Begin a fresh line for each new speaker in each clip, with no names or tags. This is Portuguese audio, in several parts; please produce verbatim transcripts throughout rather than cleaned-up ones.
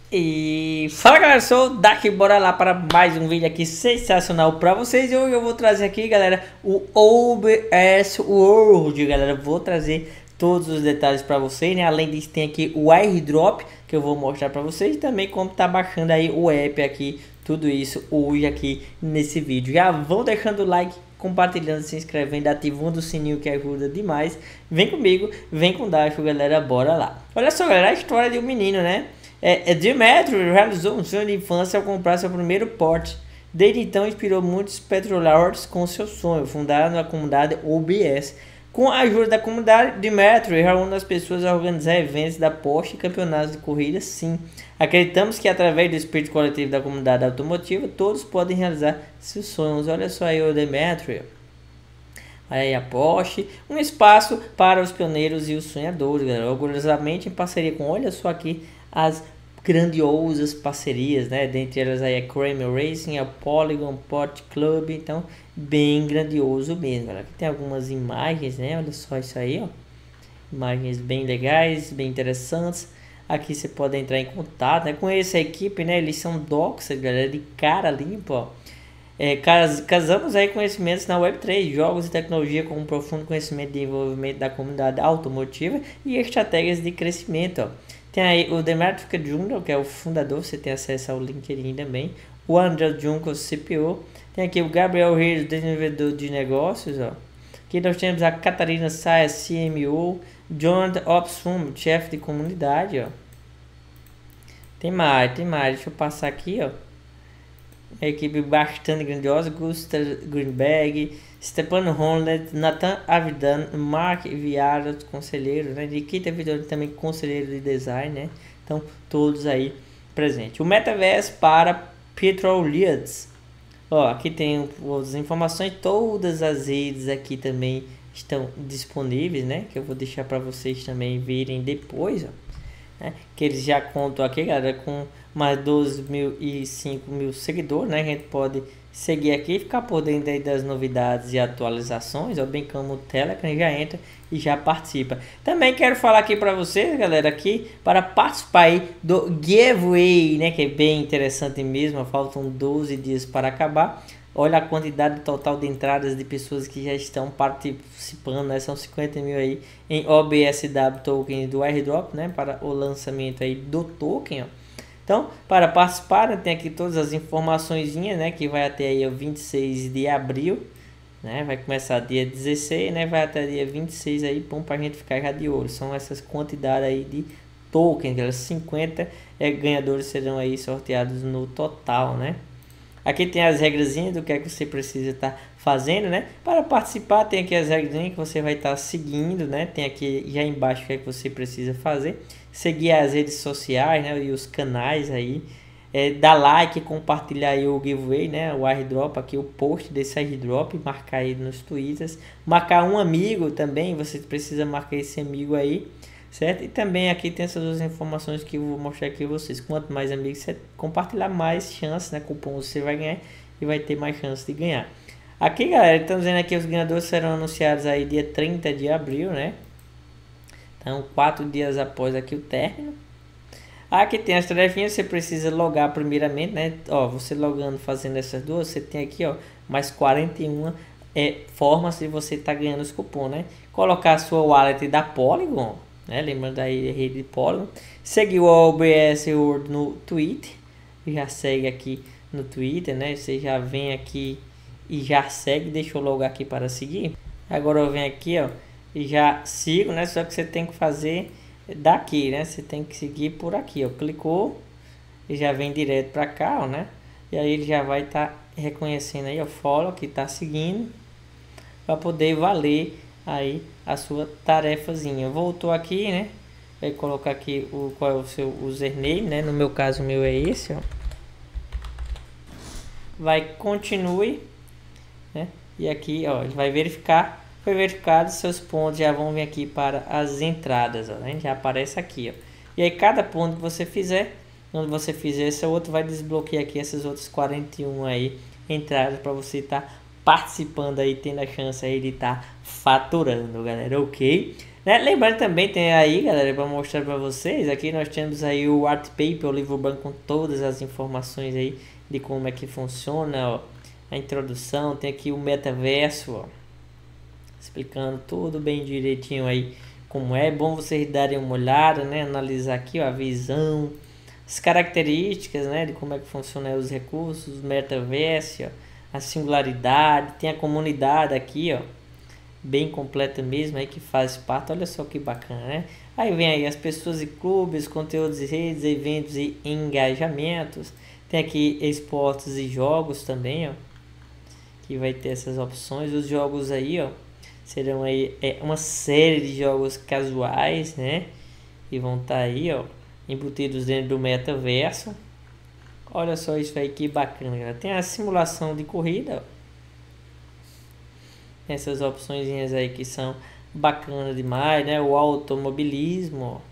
E fala galera, sou o Dark, bora lá para mais um vídeo aqui sensacional para vocês. E hoje eu vou trazer aqui, galera, o O B S World, galera. Vou trazer todos os detalhes para vocês, né? Além disso tem aqui o airdrop que eu vou mostrar para vocês, e também como tá baixando aí o app aqui, tudo isso hoje aqui nesse vídeo. Já vão deixando o like, compartilhando, se inscrevendo, ativando o sininho que ajuda demais. Vem comigo, vem com o Dacho, galera, bora lá. Olha só, galera, a história de um menino, né? É, é Demetrio realizou um sonho de infância ao comprar seu primeiro porte. Desde então inspirou muitos petroleiros com seu sonho, fundaram a comunidade O B S. Com a ajuda da comunidade, Demetrio reúne as pessoas a organizar eventos da Porsche e campeonatos de corrida. Sim, acreditamos que através do espírito coletivo da comunidade automotiva, todos podem realizar seus sonhos. Olha só aí o Demetrio. Aí a Porsche, um espaço para os pioneiros e os sonhadores, galera. Orgulhosamente em parceria com, olha só aqui, as grandiosas parcerias, né? Dentre elas aí a Kramer Racing, a Polygon Port Club, então bem grandioso mesmo, galera. Aqui tem algumas imagens, né? Olha só isso aí, ó. Imagens bem legais, bem interessantes. Aqui você pode entrar em contato, né, com essa equipe, né? Eles são doxers, galera, de cara limpa, ó. É, cas casamos aí conhecimentos na web três, jogos e tecnologia com um profundo conhecimento de desenvolvimento da comunidade automotiva e estratégias de crescimento, ó. Tem aí o Demetrio Júnior, que é o fundador, você tem acesso ao LinkedIn também. O André Junco, C P O. Tem aqui o Gabriel Reis, desenvolvedor de negócios, ó. Aqui nós temos a Catarina Saia, C M O. Jonathan Opsum, chefe de comunidade, ó. Tem mais, tem mais. Deixa eu passar aqui, ó. Uma equipe bastante grandiosa. Gustav Greenberg, Stepan Honlet, Nathan Avidan, Mark Viara, conselheiro, né? Nikita Vitor também conselheiro de design, né? Então, todos aí presentes. O Metaverse para Petroleads. Ó, aqui tem as informações, todas as redes aqui também estão disponíveis, né? Que eu vou deixar para vocês também verem depois, ó. Né? Que eles já contam aqui, galera, com mais doze mil e cinco mil seguidores, né? A gente pode seguir aqui e ficar por dentro aí das novidades e atualizações, ou bem como o Telegram já entra e já participa. Também quero falar aqui para vocês, galera, aqui para participar aí do giveaway, né? Que é bem interessante mesmo, faltam doze dias para acabar. Olha a quantidade total de entradas de pessoas que já estão participando, né? São cinquenta mil aí em O B S W token do airdrop, né? Para o lançamento aí do token, ó. Então, para participar, né, tem aqui todas as informações, né? Que vai até aí o vinte e seis de abril, né? Vai começar dia dezesseis, né? Vai até dia vinte e seis aí, bom pra gente ficar já de olho. São essas quantidades aí de tokens, galera. cinquenta é, ganhadores serão aí sorteados no total, né? Aqui tem as regrazinhas do que é que você precisa estar tá fazendo, né? Para participar tem aqui as regrazinhas que você vai estar tá seguindo, né? Tem aqui já embaixo o que é que você precisa fazer. Seguir as redes sociais, né? E os canais aí. É, dar like, compartilhar aí o giveaway, né? O airdrop aqui, o post desse airdrop. Marcar aí nos twitters. Marcar um amigo também, você precisa marcar esse amigo aí. Certo? E também aqui tem essas duas informações que eu vou mostrar aqui a vocês. Quanto mais amigos você compartilhar, mais chance, né? Cupom você vai ganhar e vai ter mais chance de ganhar. Aqui, galera, estamos vendo aqui os ganhadores serão anunciados aí dia trinta de abril, né? Então, quatro dias após aqui o término. Aqui tem as tarefinhas, você precisa logar primeiramente, né? Ó, você logando, fazendo essas duas, você tem aqui, ó, mais quarenta e uma é, formas de você estar tá ganhando os cupons, né? Colocar a sua wallet da Polygon, né? Lembrando aí a rede de Polygon. Seguir o O B S World no Twitter. Já segue aqui no Twitter, né? Você já vem aqui e já segue. Deixa eu logar aqui para seguir. Agora eu venho aqui, ó, e já sigo, né? Só que você tem que fazer daqui, né? Você tem que seguir por aqui, ó. Clicou e já vem direto para cá, ó, né? E aí ele já vai estar tá reconhecendo aí, ó, follow que tá seguindo, para poder valer aí a sua tarefazinha. Voltou aqui, né? Vai colocar aqui o qual é o seu username, né? No meu caso, o meu é esse, ó. Vai continue, né? E aqui, ó, ele vai verificar. Foi verificado, seus pontos já vão vir aqui para as entradas, ó, né? Já aparece aqui, ó. E aí cada ponto que você fizer, quando você fizer esse outro, vai desbloquear aqui essas outras quarenta e um aí entradas para você estar tá participando aí, tendo a chance aí de estar tá faturando, galera, ok? Né? Lembrando também, tem aí, galera, para mostrar para vocês, aqui nós temos aí o Art Paper, o livro branco com todas as informações aí de como é que funciona, ó, a introdução, tem aqui o metaverso, ó, explicando tudo bem direitinho aí como é. Bom vocês darem uma olhada, né? Analisar aqui, ó, a visão, as características, né, de como é que funcionam os recursos, o metaverso, ó, a singularidade, tem a comunidade aqui, ó, bem completa mesmo aí que faz parte. Olha só que bacana, né? Aí vem aí as pessoas e clubes, conteúdos e redes, eventos e engajamentos. Tem aqui esportes e jogos também, ó, que vai ter essas opções. Os jogos aí, ó, serão aí é, uma série de jogos casuais, né? E vão estar tá aí, ó, embutidos dentro do metaverso. Olha só isso aí que bacana, galera. Tem a simulação de corrida, ó. Essas opções aí que são bacanas demais, né? O automobilismo, ó.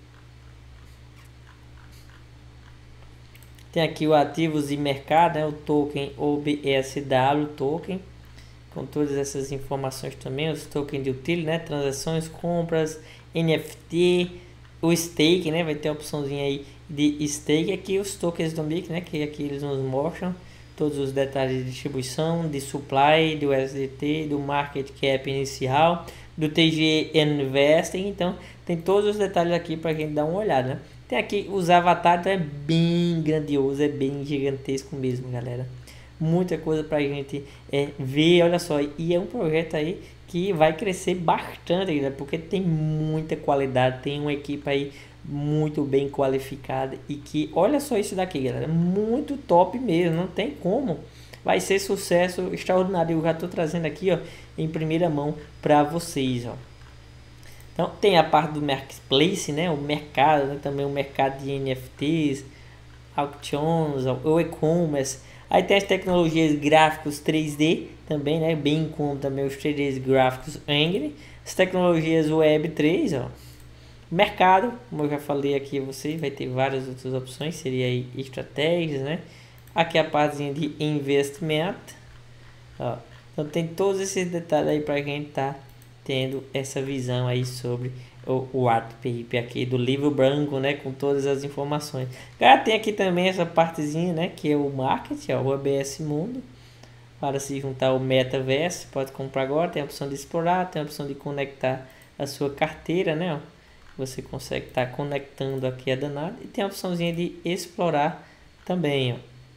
Tem aqui o ativos e mercado, né? O token O B S W token, com todas essas informações também, os tokens de utility, né? Transações, compras, N F T, o stake, né? Vai ter a opçãozinha aí de stake. Aqui os tokens do M I C, né? Que aqui eles nos mostram todos os detalhes de distribuição, de supply, do U S D T, do market cap inicial, do T G Investing. Então tem todos os detalhes aqui para quem dar uma olhada, né? Tem aqui os avatares, então é bem grandioso, é bem gigantesco mesmo, galera. Muita coisa pra gente é, ver, olha só. E é um projeto aí que vai crescer bastante, galera, porque tem muita qualidade, tem uma equipe aí muito bem qualificada e que, olha só isso daqui, galera, muito top mesmo, não tem como. Vai ser sucesso extraordinário. Eu já tô trazendo aqui, ó, em primeira mão para vocês, ó. Então tem a parte do marketplace, né, o mercado, né, também o mercado de N F Ts, auctions, o e-commerce. Aí tem as tecnologias gráficos três D também, né, bem como também os três D gráficos Angry, as tecnologias web três, ó. Mercado, como eu já falei aqui, você vai ter várias outras opções, seria aí estratégias, né? Aqui a partezinha de investimento, ó. Então tem todos esses detalhes aí para quem tá tendo essa visão aí sobre o, o art paper aqui do livro branco, né, com todas as informações. Cara, tem aqui também essa partezinha, né, que é o marketing, ó, o A B S Mundo, para se juntar ao metaverso. Pode comprar agora, tem a opção de explorar, tem a opção de conectar a sua carteira, né, ó. Você consegue estar tá conectando aqui a danada, e tem a opçãozinha de explorar também, ó.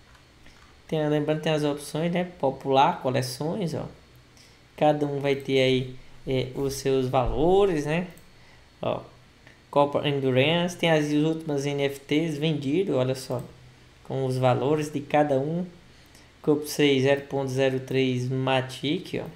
Tem, lembrando, tem as opções, né, popular, coleções, ó. Cada um vai ter aí é, os seus valores, né? Ó, Copa Endurance, tem as últimas N F Ts vendidas, olha só, com os valores de cada um. Copa seis zero ponto zero três Matic, ó.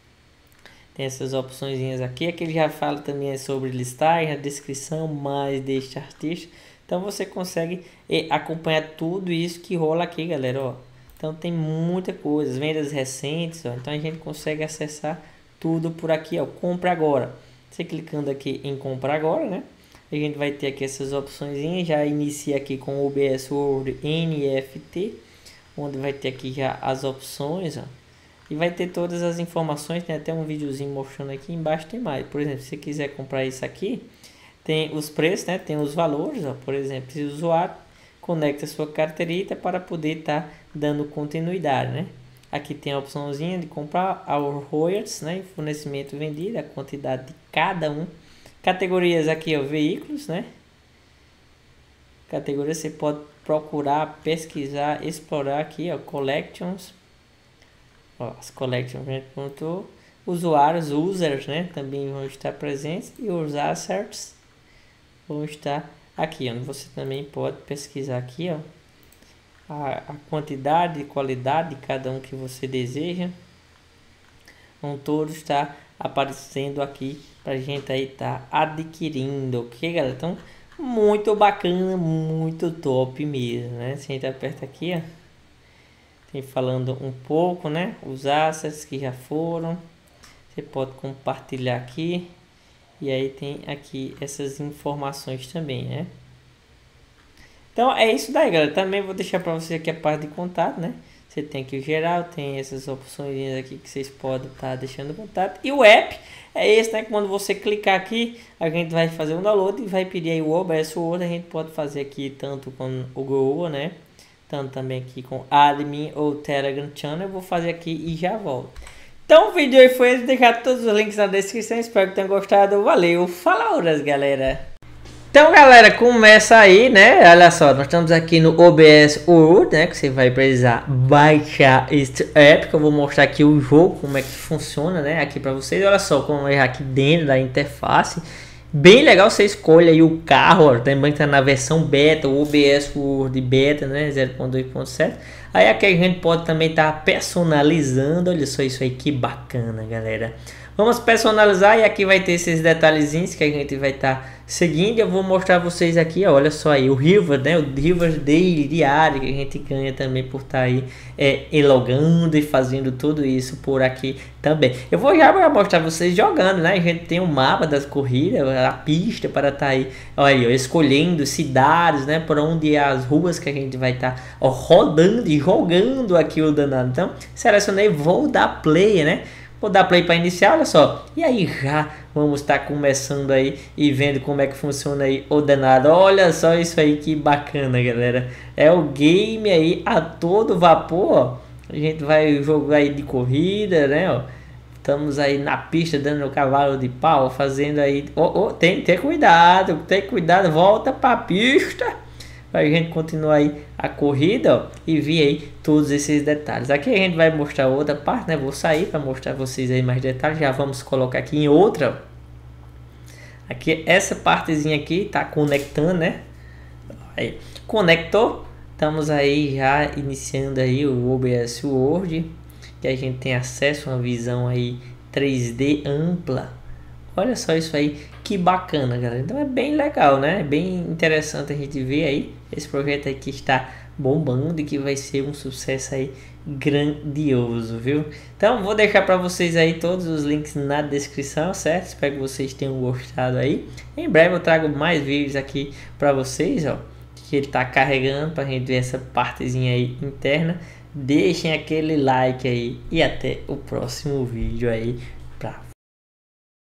Tem essas opções aqui. Aqui ele já fala também sobre listagem, a descrição mais deste artista. Então você consegue é, acompanhar tudo isso que rola aqui, galera, ó. Então tem muita coisa, vendas recentes, ó. Então a gente consegue acessar tudo por aqui, ó. Compra agora. Você clicando aqui em comprar agora, né? A gente vai ter aqui essas opções. Já inicia aqui com o O B S World N F T, onde vai ter aqui já as opções, ó. E vai ter todas as informações. Tem até um videozinho mostrando aqui embaixo, tem mais. Por exemplo, se você quiser comprar isso aqui, tem os preços, né? Tem os valores, ó. Por exemplo, se o usuário conecta a sua carteirita para poder estar tá dando continuidade, né? Aqui tem a opçãozinha de comprar our royalties, né? Fornecimento vendido, a quantidade de cada um. Categorias aqui, ó, veículos, né? Categorias você pode procurar, pesquisar, explorar aqui, ó, collections. Ó, as collections, né? Ponto, usuários, users, né? Também vão estar presentes, e os assets vão estar aqui, onde você também pode pesquisar aqui, ó, a, a quantidade e qualidade de cada um que você deseja. Vão todos estar aparecendo aqui pra gente aí tá adquirindo, ok, galera? Então, muito bacana, muito top mesmo, né? Se a gente aperta aqui, ó, tem falando um pouco, né? Os assets que já foram. Você pode compartilhar aqui. E aí tem aqui essas informações também, né? Então é isso daí, galera. Também vou deixar para você aqui a parte de contato, né? Você tem aqui o geral, tem essas opções aqui que vocês podem estar tá deixando contato. E o app é esse, né? Quando você clicar aqui, a gente vai fazer um download e vai pedir aí o O B S Word. A gente pode fazer aqui tanto com o Google, né? Tanto também aqui com Admin ou Telegram Channel. Eu vou fazer aqui e já volto. Então o vídeo aí foi esse, deixar todos os links na descrição. Espero que tenham gostado. Valeu, falou, galera! Então, galera, começa aí, né? Olha só, nós estamos aqui no O B S Word, né? Que você vai precisar baixar este app, que eu vou mostrar aqui o jogo, como é que funciona, né? Aqui para vocês. Olha só como é aqui dentro da interface. Bem legal, você escolhe aí o carro, ó, também está na versão beta, o O B S Word beta, né? zero ponto dois ponto sete. Aí aqui a gente pode também estar tá personalizando. Olha só isso aí, que bacana, galera. Vamos personalizar e aqui vai ter esses detalhezinhos que a gente vai estar tá seguindo. Eu vou mostrar vocês aqui, ó, olha só aí, o River, né? O River Daily, diário, que a gente ganha também por estar tá aí é, elogando e fazendo tudo isso por aqui também. Eu vou já mostrar vocês jogando, né? A gente tem o um mapa das corridas, a pista para estar tá aí, olha aí, ó, escolhendo cidades, né? Por onde é as ruas que a gente vai estar tá, ó, rodando e jogando aqui o danado. Então, selecionei, vou dar play, né? Vou dar play para iniciar, olha só. E aí já vamos estar tá começando aí e vendo como é que funciona aí o danado. Olha só isso aí, que bacana, galera. É o game aí a todo vapor, ó. A gente vai jogar aí de corrida, né, ó. Estamos aí na pista dando o cavalo de pau, fazendo aí... Oh, oh, tem que ter cuidado, tem cuidado, volta para a pista. Para a gente continuar aí a corrida, ó, e ver aí todos esses detalhes. Aqui a gente vai mostrar outra parte, né? Vou sair para mostrar vocês aí mais detalhes. Já vamos colocar aqui em outra. Aqui essa partezinha aqui tá conectando, né? Aí, conectou. Estamos aí já iniciando aí o O B S Word, que a gente tem acesso a uma visão aí três D ampla. Olha só isso aí, que bacana, galera. Então é bem legal, né? É bem interessante a gente ver aí esse projeto aí que está bombando e que vai ser um sucesso aí grandioso, viu? Então vou deixar para vocês aí todos os links na descrição, certo? Espero que vocês tenham gostado aí. Em breve eu trago mais vídeos aqui para vocês, ó, que ele tá carregando para a gente ver essa partezinha aí interna. Deixem aquele like aí e até o próximo vídeo aí.